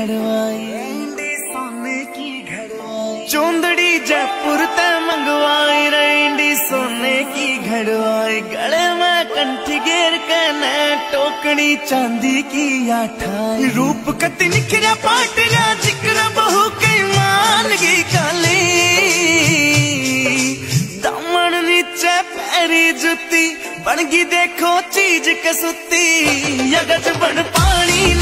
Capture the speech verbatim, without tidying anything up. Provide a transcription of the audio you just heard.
घड़वाई, सोने की घड़वाई, चौंदड़ी जयपुर ते मंगवाई, रेंडी सोने की घड़वाई, गले में कंठी घेर के न टोकनी चांदी की आठाई, रूप कति निखरा पाटिया जिक्र बहु कई मान गई काली, दामन नीचे पैरी जुती बनगी देखो चीज कसुती, यगज बन पानी